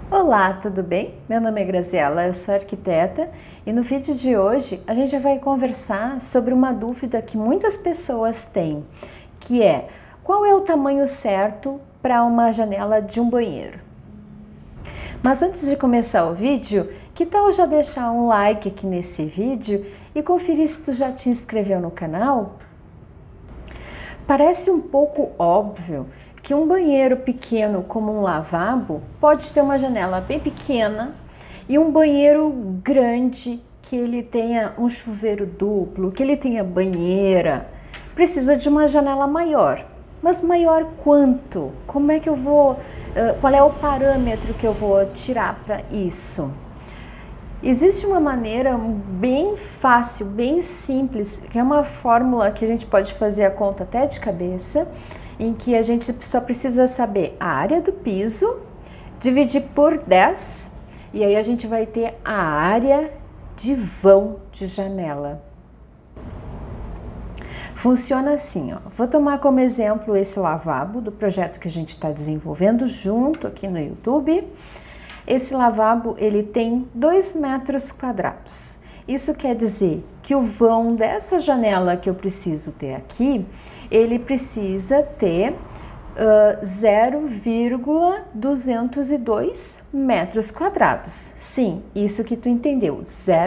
Olá, tudo bem? Meu nome é Graziela, eu sou arquiteta e no vídeo de hoje a gente vai conversar sobre uma dúvida que muitas pessoas têm, que é: qual é o tamanho certo para uma janela de um banheiro? Mas antes de começar o vídeo, que tal já deixar um like aqui nesse vídeo e conferir se tu já te inscreveu no canal? Parece um pouco óbvio que um banheiro pequeno como um lavabo pode ter uma janela bem pequena e um banheiro grande que ele tenha um chuveiro duplo, que ele tenha banheira, precisa de uma janela maior. Mas maior quanto? Como é que eu vou, qual é o parâmetro que eu vou tirar para isso? Existe uma maneira bem fácil, bem simples, que é uma fórmula que a gente pode fazer a conta até de cabeça, em que a gente só precisa saber a área do piso, dividir por 10, e aí a gente vai ter a área de vão de janela. Funciona assim, ó. Vou tomar como exemplo esse lavabo do projeto que a gente está desenvolvendo junto aqui no YouTube. Esse lavabo, ele tem 2 metros quadrados. Isso quer dizer que o vão dessa janela que eu preciso ter aqui, ele precisa ter 0,202 metros quadrados. Sim, isso que tu entendeu,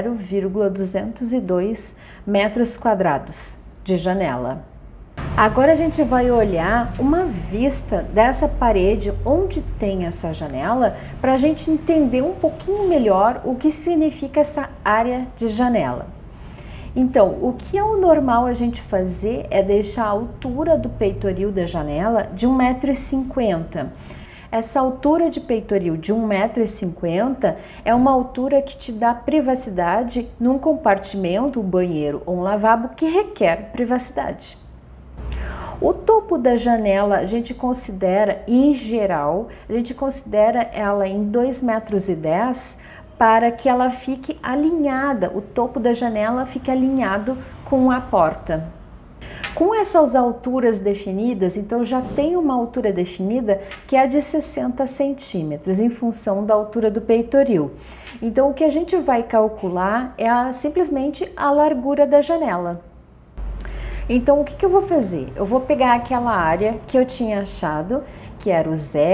0,202 metros quadrados de janela. Agora a gente vai olhar uma vista dessa parede onde tem essa janela para a gente entender um pouquinho melhor o que significa essa área de janela. Então, o que é o normal a gente fazer é deixar a altura do peitoril da janela de 1,50 m. Essa altura de peitoril de 1,50 m é uma altura que te dá privacidade num compartimento, um banheiro ou um lavabo que requer privacidade. O topo da janela a gente considera, em geral, a gente considera ela em 2,10 metros para que ela fique alinhada, o topo da janela fique alinhado com a porta. Com essas alturas definidas, então já tem uma altura definida que é a de 60 centímetros, em função da altura do peitoril. Então o que a gente vai calcular é simplesmente a largura da janela. Então, o que eu vou fazer? Eu vou pegar aquela área que eu tinha achado, que era o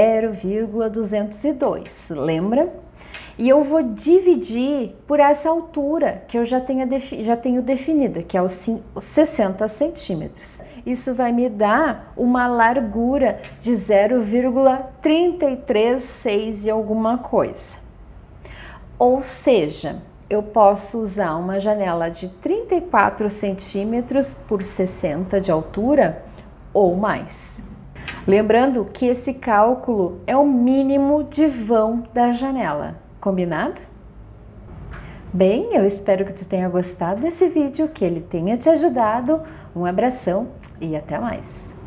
0,202, lembra? E eu vou dividir por essa altura que eu já tenho definida, que é os 60 centímetros. Isso vai me dar uma largura de 0,336 e alguma coisa. Ou seja, eu posso usar uma janela de 34 centímetros por 60 de altura ou mais. Lembrando que esse cálculo é o mínimo de vão da janela, combinado? Bem, eu espero que tu tenha gostado desse vídeo, que ele tenha te ajudado. Um abração e até mais!